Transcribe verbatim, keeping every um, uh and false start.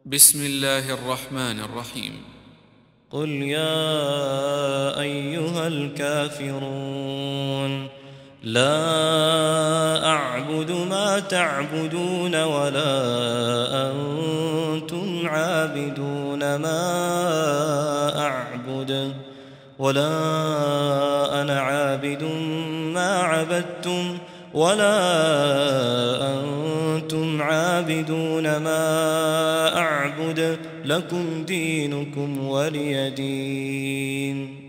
بسم الله الرحمن الرحيم. قل يا أيها الكافرون لا أعبد ما تعبدون ولا أنتم عابدون ما أعبد ولا أنا عابد ما عبدتم ولا أنتم عابدون ما أعبد لكم دينكم ولي دين.